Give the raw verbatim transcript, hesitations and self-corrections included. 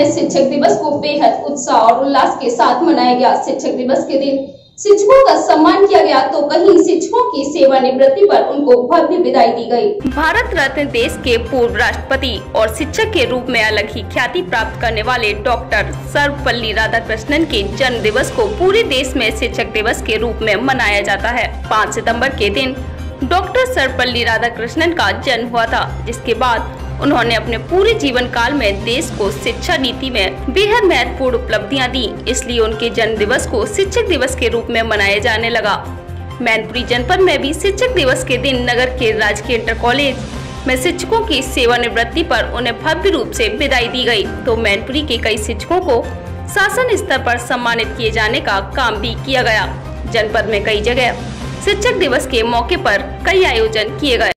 में शिक्षक दिवस को बेहद उत्साह और उल्लास के साथ मनाया गया। शिक्षक दिवस के दिन शिक्षकों का सम्मान किया गया तो कहीं शिक्षकों की सेवानिवृत्ति पर उनको भव्य विदाई दी गई। भारत रत्न देश के पूर्व राष्ट्रपति और शिक्षक के रूप में अलग ही ख्याति प्राप्त करने वाले डॉक्टर सर्वपल्ली राधाकृष्णन के जन्म दिवस को पूरे देश में शिक्षक दिवस के रूप में मनाया जाता है। पाँच सितंबर के दिन डॉक्टर सर्वपल्ली राधाकृष्णन का जन्म हुआ था, जिसके बाद उन्होंने अपने पूरे जीवन काल में देश को शिक्षा नीति में बेहद महत्वपूर्ण उपलब्धियां दी। इसलिए उनके जन्म दिवस को शिक्षक दिवस के रूप में मनाया जाने लगा। मैनपुरी जनपद में भी शिक्षक दिवस के दिन नगर के राजकीय इंटर कॉलेज में शिक्षकों की सेवानिवृत्ति पर उन्हें भव्य रूप से विदाई दी गई। तो मैनपुरी के कई शिक्षकों को शासन स्तर पर सम्मानित किए जाने का काम भी किया गया। जनपद में कई जगह शिक्षक दिवस के मौके पर कई आयोजन किए गए।